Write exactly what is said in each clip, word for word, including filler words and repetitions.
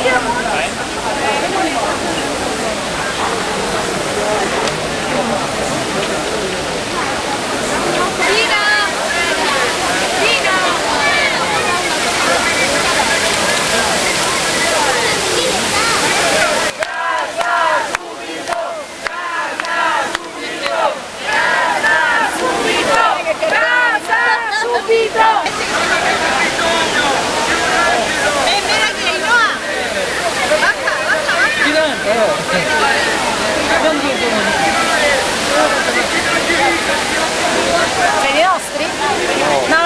Sei dei nostri? No.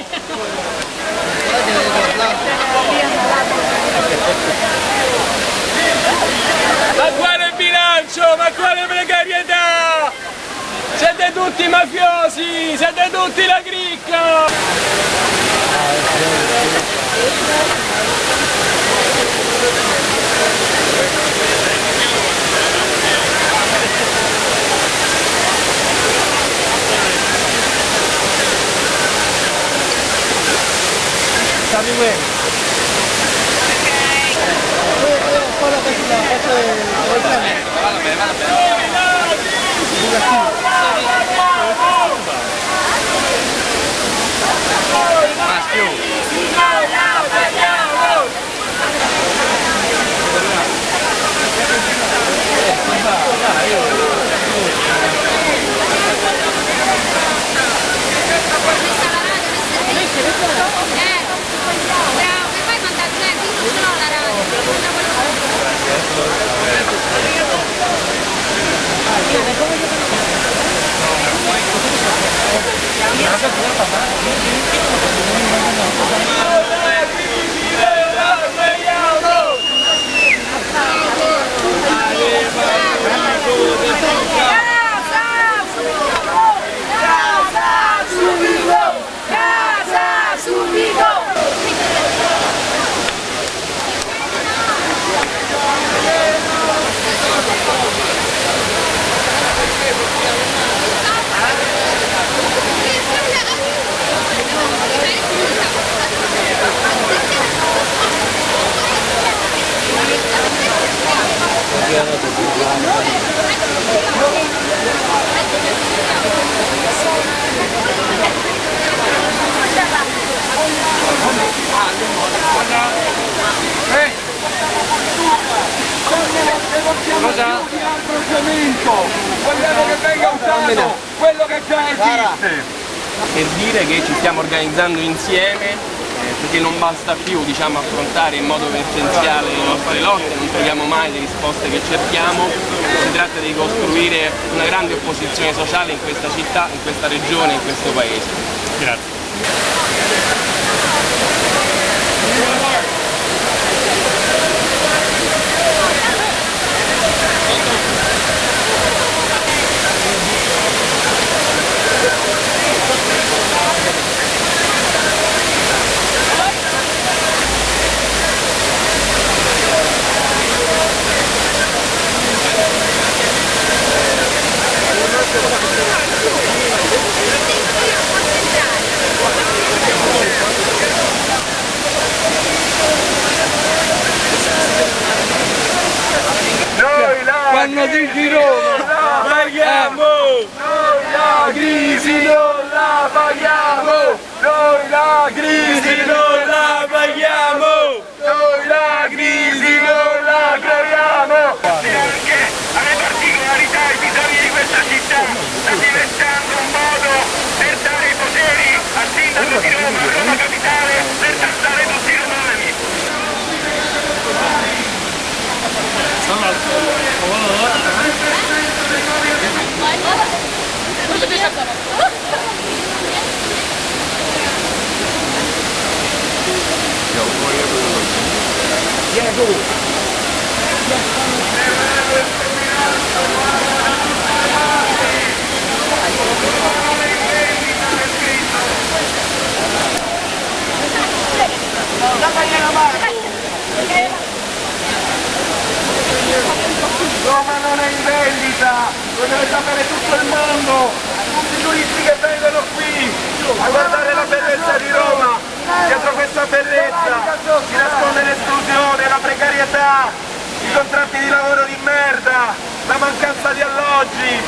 Ma quale bilancio? Ma quale precarietà? Siete tutti mafiosi! Siete tutti la cricca! Sappi quello. Poi la faccio il treno. Vada bene, vada bene. Maschio. Cosa? Vogliamo che venga usato quello che già esiste. Per dire che ci stiamo organizzando insieme, eh, perché non basta più, diciamo, affrontare in modo emergenziale le nostre lotte, non troviamo mai le risposte che cerchiamo, si tratta di costruire una grande opposizione sociale in questa città, in questa regione, in questo paese. Grazie. Quando dici Roma la paghiamo, noi la crisi non la paghiamo, noi la crisi non la paghiamo, noi la crisi non la caviamo. Anche alle particolarità e bisogni di questa città sta diventando un modo per dare i poteri al sindaco di Roma, Roma Capitale, per tassare tutti i romani. Roma non è in vendita, lo deve sapere tutto il mondo, tutti i turisti che vengono qui a guardare la bellezza di Roma. Dietro questa bellezza si nasconde l'esclusione, la precarietà. precarietà, i contratti di lavoro di merda, la mancanza di alloggi.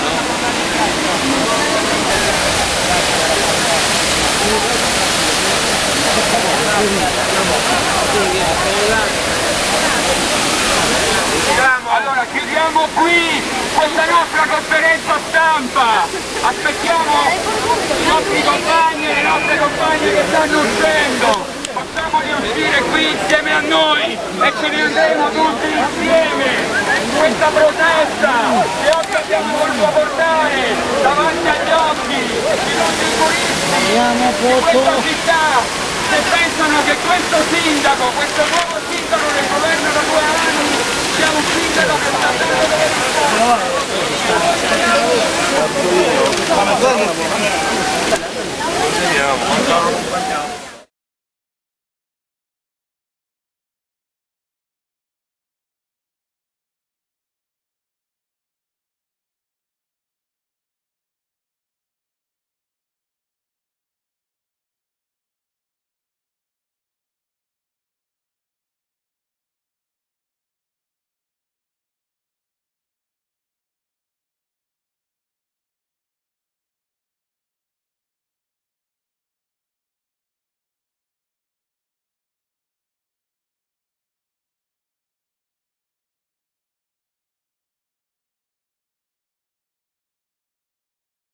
Allora chiudiamo qui questa nostra conferenza stampa, aspettiamo i nostri compagni e le nostre compagne che stanno uscendo, facciamoli uscire qui insieme a noi e ce ne andremo tutti insieme. Questa protesta che oggi abbiamo voluto portare davanti agli occhi di tutti i turisti di questa città che pensano che questo sindaco, questo nuovo